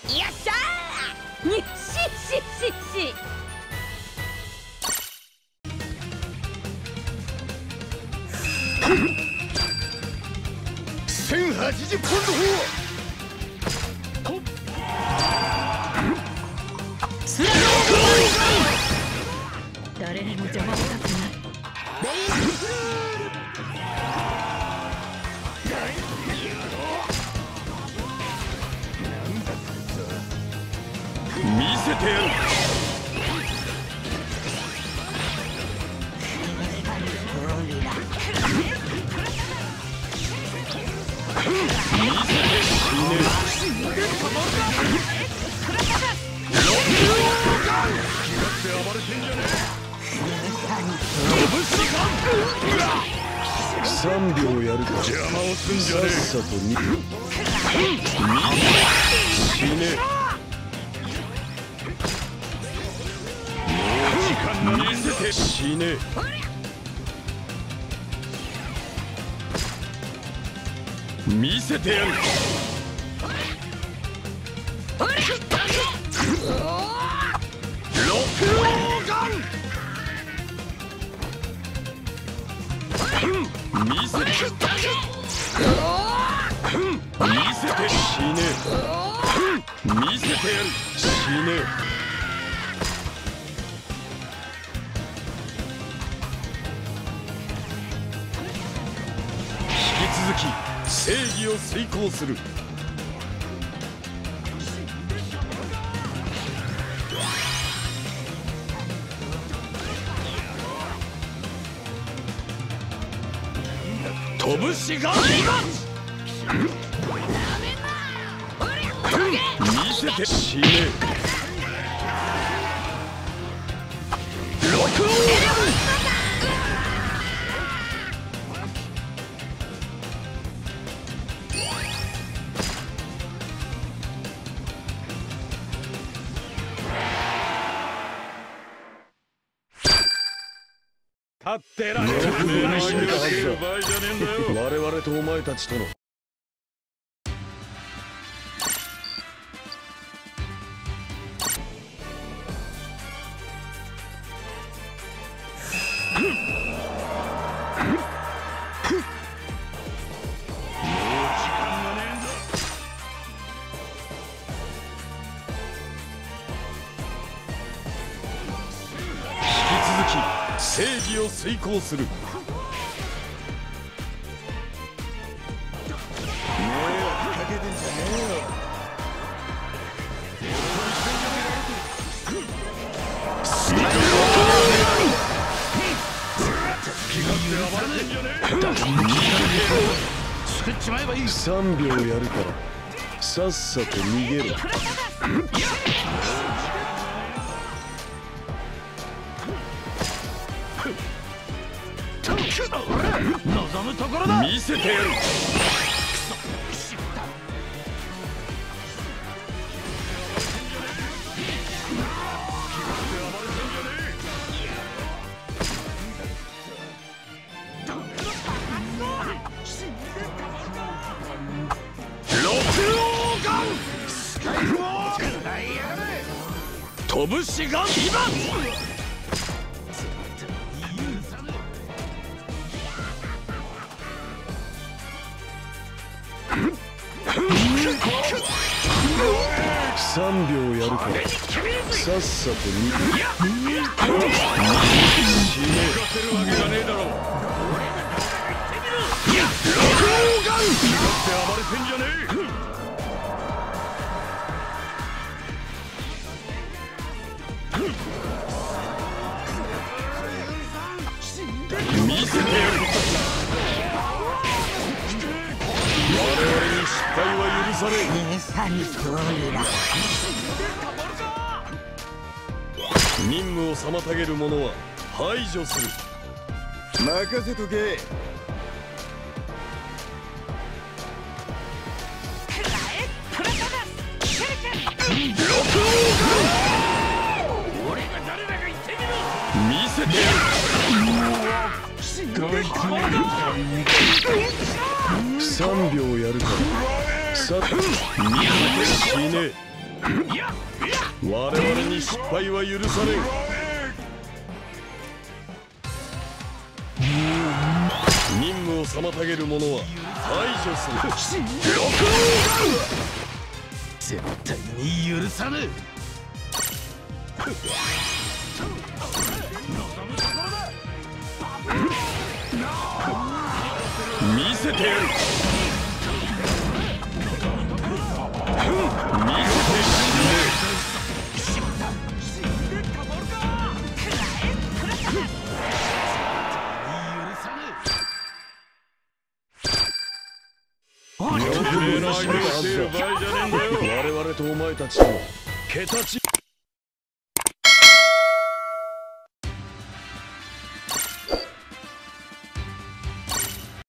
よっしゃーにし 1080ポンド砲誰にも邪魔したくない。 見せてやる。3秒やるか。邪魔をすんじゃねえ。さっさと死ね。見せて死ね。見せてやる。ロックオーガン。見せて死ね。見せてやる。死ね。続き正義を遂行する。拳が見せて死ね。ロックオン。立ってられる。我々とお前たちとの正義を遂行する。3秒やるからさっさと逃げろ。望むところだ。見せてやる。ロックオーガン。拳が今。3秒やるからさっさと逃げ。死ね。かせるわけがねえだろ。ロックオーガン。気がって暴れてんじゃねえ。見せてやる。我々に失敗は許されん。任務を妨げる者は排除する。任せとけ。見せてやる。3秒やるからさっ見せて死ね。 我々に失敗は許されん。任務を妨げる者は排除する。 絶対に許さぬ。 見せてやる。我々とお前たちとは桁違い。